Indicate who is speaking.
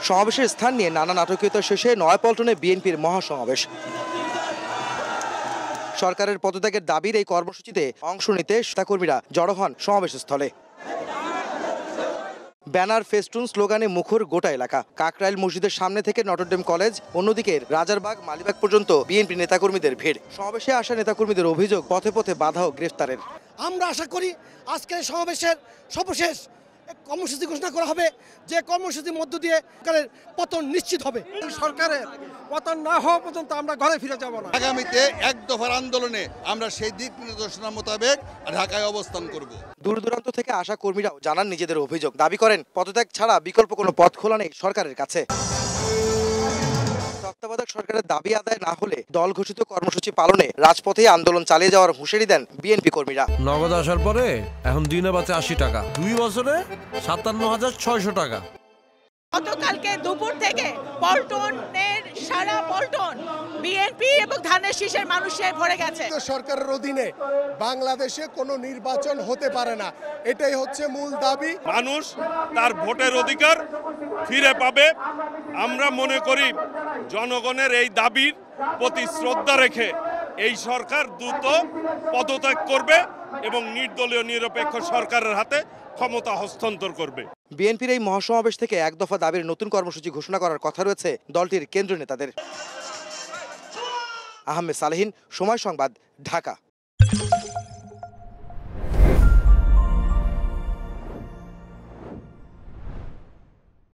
Speaker 1: সমাবেশের স্থান নিয়ে নানা নাটকীয়তা শেষে নয়াপল্টনে বিএনপির মহাসমাবেশ। সরকারের পদত্যাগের দাবির এই কর্মসূচিতে অংশ নিতে নেতাকর্মীরা জড়ো হন সমাবেশস্থলে। ব্যানার, ফেস্টুন, স্লোগানে মুখর গোটা এলাকা। কাকরাইল মসজিদের সামনে থেকে নটরডেম কলেজ, অন্যদিকে রাজারবাগ, মালিবাগ পর্যন্ত বিএনপি নেতাকর্মীদের ভিড়। সমাবেশে আসা নেতাকর্মীদের অভিযোগ পথে পথে বাধা ও গ্রেফতারের।
Speaker 2: আমরা আশা করি আজকের সমাবেশের সর্বশেষ কর্মসূচি ঘোষণা করা হবে, যে কর্মসূচির মধ্য দিয়ে সরকারের পতন নিশ্চিত হবে।
Speaker 3: সরকারের পতন না হওয়া পর্যন্ত আমরা ঘরে ফিরে যাব না।
Speaker 4: আগামীতে এক দফার আন্দোলনে আমরা সেই দিক নির্দেশনা মোতাবেক ঢাকায় অবস্থান করব।
Speaker 1: দূর দূরান্ত থেকে আসা কর্মীরাও জানান নিজেদের অভিযোগ। দাবি করেন পদত্যাগ ছাড়া বিকল্প কোনো পথ খোলা নেই সরকারের কাছে। তত্ত্বাবধায়ক সরকারের দাবি আদায় না হলে দল ঘোষিত কর্মসূচি পালনে রাজপথে আন্দোলন চালিয়ে যাওয়ার হুঁশিয়ারি দেন বিএনপি কর্মীরা।
Speaker 5: নগদ আসার পরে এখন দিনে বাঁচে ৮০ টাকা, ২ বছরে ৫৭,৬০০ টাকা।
Speaker 6: গতকালকে দুপুর থেকে পল্টনের সারা পল্টন বিএনপি এবং ধানের শীষের মানুষে ভরে গেছে।
Speaker 3: সরকারের অধীনে বাংলাদেশে কোনো নির্বাচন হতে পারে না, এটাই হচ্ছে মূল দাবি।
Speaker 7: মানুষ তার ভোটের অধিকার ফিরে পাবে। আমরা মনে করি জনগণের এই দাবির প্রতি শ্রদ্ধা রেখে এই সরকার দ্রুত পদত্যাগ করবে এবং নির্দলীয় নিরপেক্ষ সরকারের হাতে ক্ষমতা হস্তান্তর করবে।
Speaker 1: বিএনপির এই মহাসমাবেশ থেকে এক দফা দাবির নতুন কর্মসূচি ঘোষণা করার কথা রয়েছে দলটির কেন্দ্রীয় নেতাদের। আহমেদ সালেহীন, সময় সংবাদ, ঢাকা।